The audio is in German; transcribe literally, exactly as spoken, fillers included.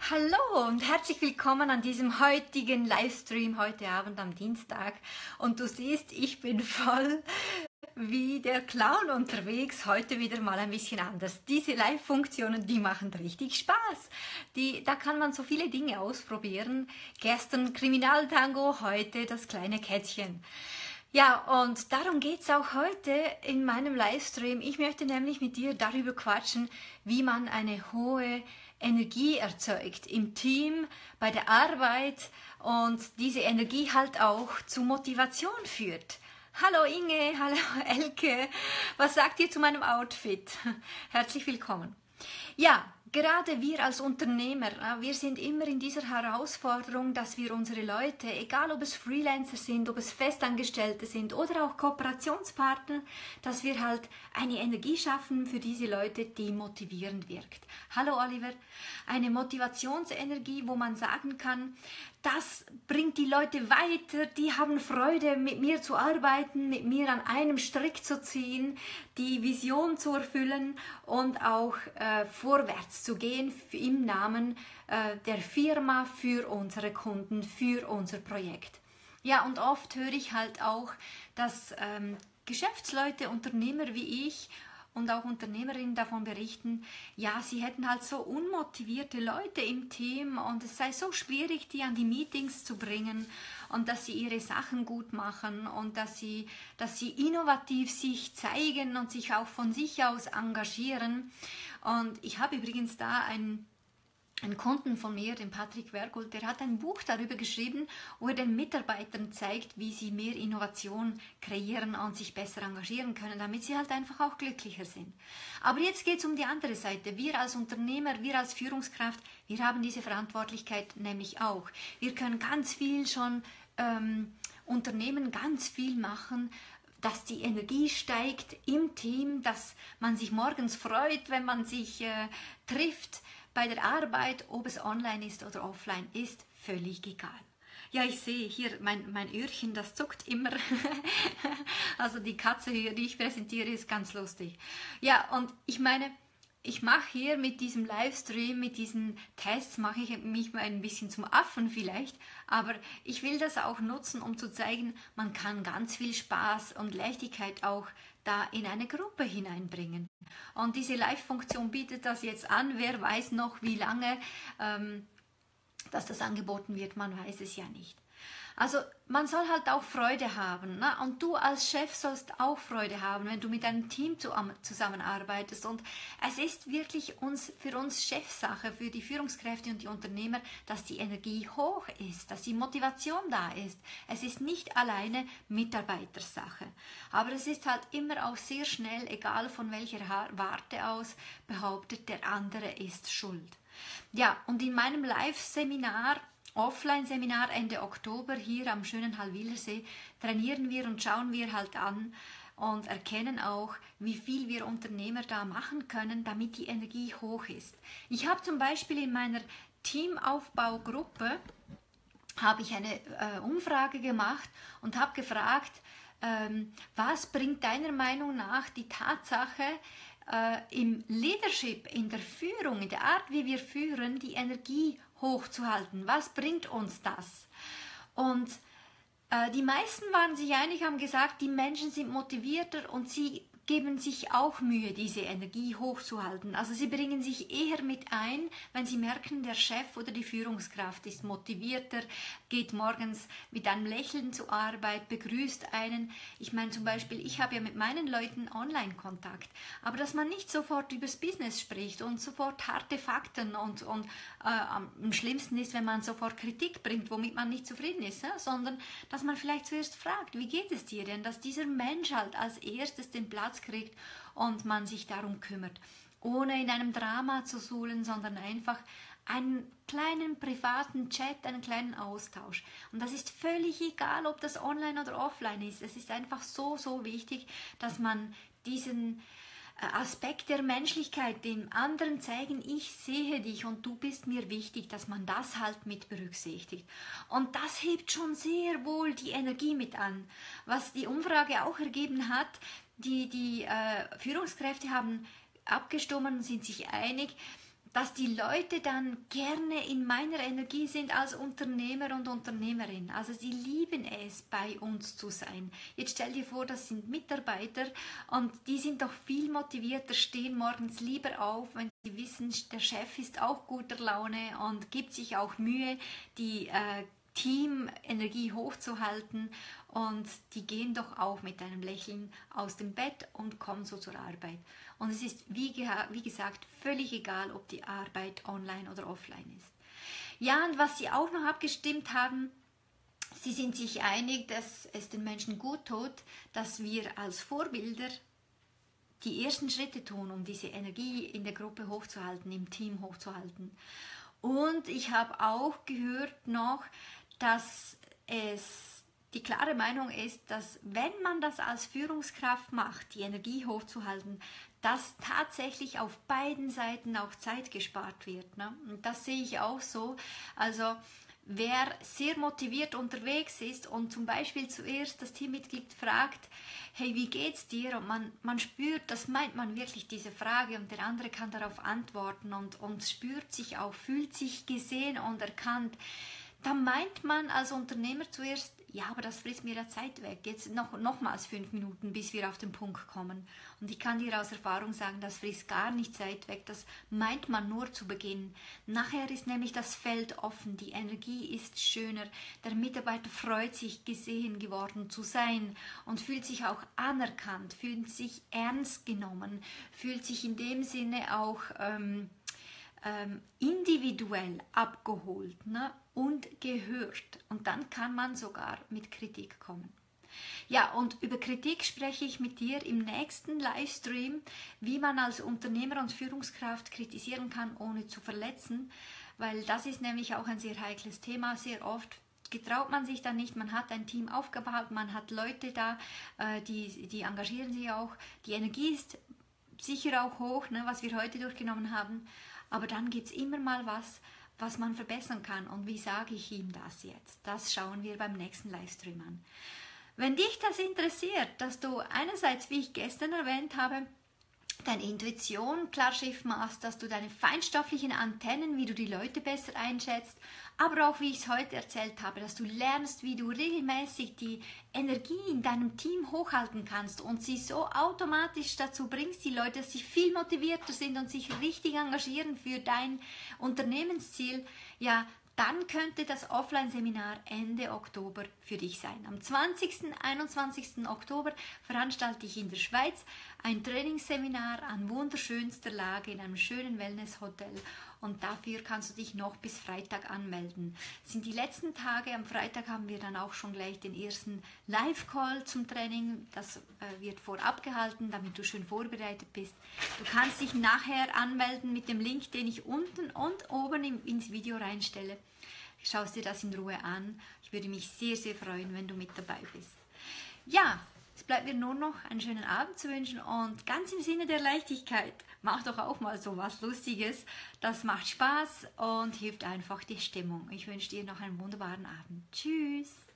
Hallo und herzlich willkommen an diesem heutigen Livestream, heute Abend am Dienstag. Und du siehst, ich bin voll wie der Clown unterwegs, heute wieder mal ein bisschen anders. Diese Live-Funktionen, die machen richtig Spaß. Die, da kann man so viele Dinge ausprobieren. Gestern Kriminaltango, heute das kleine Kätzchen. Ja, und darum geht es auch heute in meinem Livestream. Ich möchte nämlich mit dir darüber quatschen, wie man eine hohe Energie erzeugt im Team, bei der Arbeit und diese Energie halt auch zu Motivation führt. Hallo Inge, hallo Elke, was sagt ihr zu meinem Outfit? Herzlich willkommen. Ja, gerade wir als Unternehmer, wir sind immer in dieser Herausforderung, dass wir unsere Leute, egal ob es Freelancer sind, ob es Festangestellte sind oder auch Kooperationspartner, dass wir halt eine Energie schaffen für diese Leute, die motivierend wirkt. Hallo Oliver, eine Motivationsenergie, wo man sagen kann, das bringt die Leute weiter, die haben Freude, mit mir zu arbeiten, mit mir an einem Strick zu ziehen, die Vision zu erfüllen und auch äh, vorwärts zu gehen im Namen äh, der Firma, für unsere Kunden, für unser Projekt. Ja, und oft höre ich halt auch, dass ähm, Geschäftsleute, Unternehmer wie ich und auch Unternehmerinnen davon berichten, ja, sie hätten halt so unmotivierte Leute im Team und es sei so schwierig, die an die Meetings zu bringen und dass sie ihre Sachen gut machen und dass sie, dass sie innovativ sich zeigen und sich auch von sich aus engagieren. Und ich habe übrigens da ein Ein Kunden von mir, den Patrick Wergold, der hat ein Buch darüber geschrieben, wo er den Mitarbeitern zeigt, wie sie mehr Innovation kreieren und sich besser engagieren können, damit sie halt einfach auch glücklicher sind. Aber jetzt geht es um die andere Seite. Wir als Unternehmer, wir als Führungskraft, wir haben diese Verantwortlichkeit nämlich auch. Wir können ganz viel schon ähm, Unternehmen, ganz viel machen, dass die Energie steigt im Team, dass man sich morgens freut, wenn man sich äh, trifft. Bei der Arbeit, ob es online ist oder offline, ist völlig egal. Ja, ich sehe hier mein, mein Öhrchen, das zuckt immer. Also die Katze hier, die ich präsentiere, ist ganz lustig. Ja, und ich meine, ich mache hier mit diesem Livestream, mit diesen Tests, mache ich mich mal ein bisschen zum Affen vielleicht, aber ich will das auch nutzen, um zu zeigen, man kann ganz viel Spaß und Leichtigkeit auch da in eine Gruppe hineinbringen. Und diese Live-Funktion bietet das jetzt an. Wer weiß noch, wie lange ähm, dass das angeboten wird, man weiß es ja nicht. Also man soll halt auch Freude haben, ne? Und du als Chef sollst auch Freude haben, wenn du mit einem Team zusammenarbeitest. Und es ist wirklich uns, für uns Chefsache, für die Führungskräfte und die Unternehmer, dass die Energie hoch ist, dass die Motivation da ist. Es ist nicht alleine Mitarbeitersache. Aber es ist halt immer auch sehr schnell, egal von welcher Warte aus, behauptet, der andere ist schuld. Ja, und in meinem Live-Seminar, Offline-Seminar Ende Oktober hier am schönen Hallwilersee trainieren wir und schauen wir halt an und erkennen auch, wie viel wir Unternehmer da machen können, damit die Energie hoch ist. Ich habe zum Beispiel in meiner Teamaufbaugruppe habe ich eine äh, Umfrage gemacht und habe gefragt, ähm, was bringt deiner Meinung nach die Tatsache, äh, im Leadership, in der Führung, in der Art, wie wir führen, die Energie hochzuhalten. Was bringt uns das? Und äh, die meisten waren sich einig, haben gesagt, die Menschen sind motivierter und sie geben sich auch Mühe, diese Energie hochzuhalten. Also sie bringen sich eher mit ein, wenn sie merken, der Chef oder die Führungskraft ist motivierter, geht morgens mit einem Lächeln zur Arbeit, begrüßt einen. Ich meine zum Beispiel, ich habe ja mit meinen Leuten Online-Kontakt, aber dass man nicht sofort übers Business spricht und sofort harte Fakten und, und äh, am schlimmsten ist, wenn man sofort Kritik bringt, womit man nicht zufrieden ist, ja? Sondern dass man vielleicht zuerst fragt, wie geht es dir denn, dass dieser Mensch halt als erstes den Platz kriegt und man sich darum kümmert, ohne in einem Drama zu suhlen, sondern einfach einen kleinen privaten Chat, einen kleinen Austausch. Und das ist völlig egal, ob das online oder offline ist. Es ist einfach so, so wichtig, dass man diesen Aspekt der Menschlichkeit dem anderen zeigen, ich sehe dich und du bist mir wichtig, dass man das halt mit berücksichtigt. Und das hebt schon sehr wohl die Energie mit an. Was die Umfrage auch ergeben hat, die, die äh, Führungskräfte haben abgestimmt und sind sich einig, dass die Leute dann gerne in meiner Energie sind als Unternehmer und Unternehmerin. Also sie lieben es, bei uns zu sein. Jetzt stell dir vor, das sind Mitarbeiter und die sind doch viel motivierter, stehen morgens lieber auf, wenn sie wissen, der Chef ist auch guter Laune und gibt sich auch Mühe, die äh, Team-Energie hochzuhalten, und die gehen doch auch mit einem Lächeln aus dem Bett und kommen so zur Arbeit. Und es ist, wie, wie gesagt, völlig egal, ob die Arbeit online oder offline ist. Ja, und was sie auch noch abgestimmt haben, sie sind sich einig, dass es den Menschen gut tut, dass wir als Vorbilder die ersten Schritte tun, um diese Energie in der Gruppe hochzuhalten, im Team hochzuhalten. Und ich habe auch gehört noch, dass es die klare Meinung ist, dass wenn man das als Führungskraft macht, die Energie hochzuhalten, dass tatsächlich auf beiden Seiten auch Zeit gespart wird. Ne? Und das sehe ich auch so. Also wer sehr motiviert unterwegs ist und zum Beispiel zuerst das Teammitglied fragt, hey, wie geht's dir? Und man, man spürt, das meint man wirklich, diese Frage, und der andere kann darauf antworten und, und spürt sich auch, fühlt sich gesehen und erkannt. Da meint man als Unternehmer zuerst, ja, aber das frisst mir ja Zeit weg. Jetzt noch, nochmals fünf Minuten, bis wir auf den Punkt kommen. Und ich kann dir aus Erfahrung sagen, das frisst gar nicht Zeit weg. Das meint man nur zu Beginn. Nachher ist nämlich das Feld offen. Die Energie ist schöner. Der Mitarbeiter freut sich, gesehen geworden zu sein und fühlt sich auch anerkannt, fühlt sich ernst genommen, fühlt sich in dem Sinne auch ähm, ähm, individuell abgeholt, ne? Und gehört. Und dann kann man sogar mit Kritik kommen. Ja, und über Kritik spreche ich mit dir im nächsten Livestream, wie man als Unternehmer und Führungskraft kritisieren kann, ohne zu verletzen, weil das ist nämlich auch ein sehr heikles Thema. Sehr oft getraut man sich dann nicht, man hat ein Team aufgebaut, man hat Leute da, äh, die, die engagieren sich auch, die Energie ist sicher auch hoch, ne, was wir heute durchgenommen haben, aber dann gibt es immer mal was, was man verbessern kann. Und wie sage ich ihm das jetzt? Das schauen wir beim nächsten Livestream an. Wenn dich das interessiert, dass du einerseits, wie ich gestern erwähnt habe, deine Intuition klar Schiff machst, dass du deine feinstofflichen Antennen, wie du die Leute besser einschätzt, aber auch, wie ich es heute erzählt habe, dass du lernst, wie du regelmäßig die Energie in deinem Team hochhalten kannst und sie so automatisch dazu bringst, die Leute, dass sie viel motivierter sind und sich richtig engagieren für dein Unternehmensziel, ja, dann könnte das Offline-Seminar Ende Oktober für dich sein. Am zwanzigsten und einundzwanzigsten Oktober veranstalte ich in der Schweiz ein Trainingsseminar an wunderschönster Lage in einem schönen Wellnesshotel. Und dafür kannst du dich noch bis Freitag anmelden. Das sind die letzten Tage. Am Freitag haben wir dann auch schon gleich den ersten Live-Call zum Training. Das äh, wird vorab gehalten, damit du schön vorbereitet bist. Du kannst dich nachher anmelden mit dem Link, den ich unten und oben im, ins Video reinstelle. Schaust dir das in Ruhe an. Ich würde mich sehr, sehr freuen, wenn du mit dabei bist. Ja, es bleibt mir nur noch einen schönen Abend zu wünschen und ganz im Sinne der Leichtigkeit, mach doch auch mal so was Lustiges. Das macht Spaß und hilft einfach die Stimmung. Ich wünsche dir noch einen wunderbaren Abend. Tschüss!